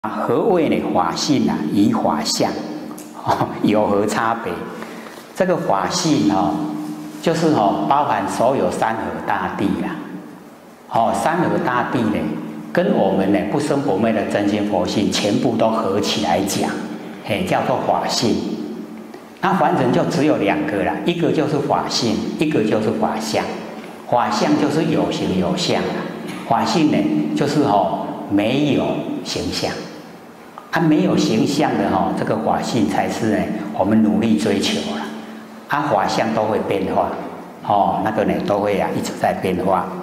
何谓呢？法性啊，与法相有何差别？这个法性就是包含所有山河大地啦。山河大地呢，跟我们呢不生不灭的真心佛性，全部都合起来讲，叫做法性。那凡人就只有两个啦，一个就是法性，一个就是法相。法相就是有形有相啦，法性呢就是没有形象。没有形象的这个法性才是呢我们努力追求了。法相都会变化，那个呢都会一直在变化。